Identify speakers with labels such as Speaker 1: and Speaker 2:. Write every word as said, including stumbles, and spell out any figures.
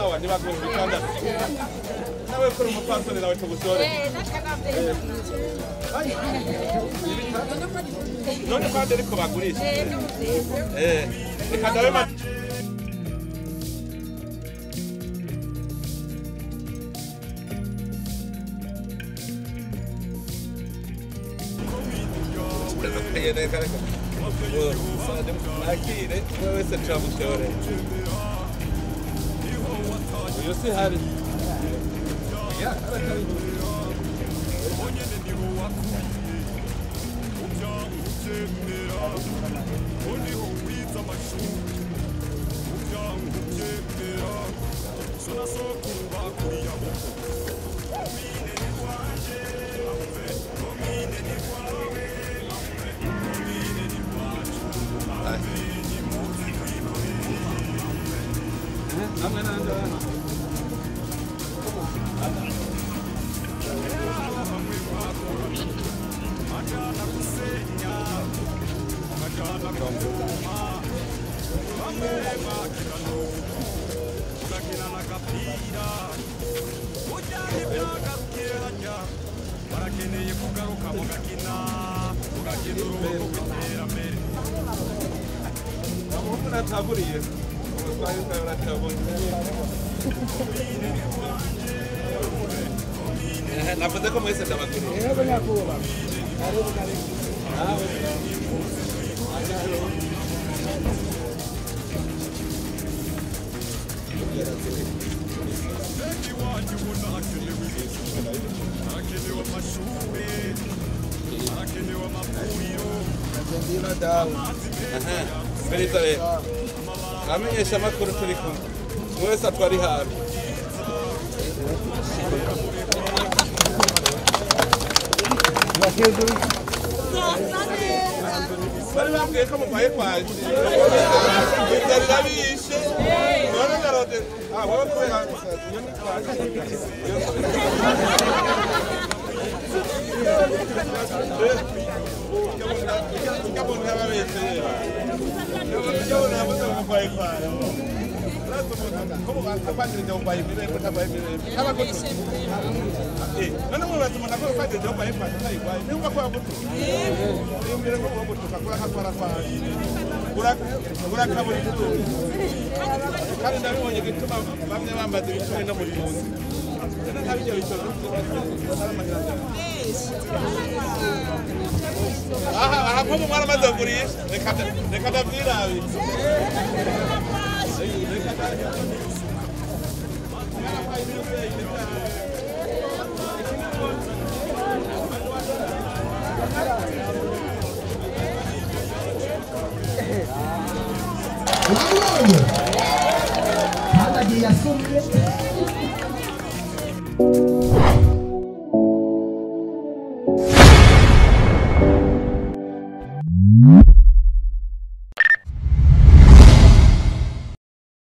Speaker 1: sawa ntibagura bitandatu nawe kuri umupfasoni nawe tugusore none kandi ariko bagurisha eh reka ndabe ma Akire wese turamushore uyu si hari ya arakari navuze ko mwese ndabaguriye yego nyakuba karibu karibu amenyesha amakuru turi kumwe mwese atwari habi bari bambwiye ko muvaye kwaje byari rabishe none narode ah wowe kubera iyo ni kwaje yabona ababese yabona abaza muvaye kwaje como capaz de um país viver com trabalho viver cada coisa eh não não vai tomar coisa faz de um país faz tá igual nem uma coisa muito eu me lembro como tu capaz agora faz buraco buraco na bolsa tudo cada dia eu que tu vai me mandar de isso na bolsa não sabe de isso ah ah como mara mais por isso de cada de cada vida
Speaker 2: Hadi ya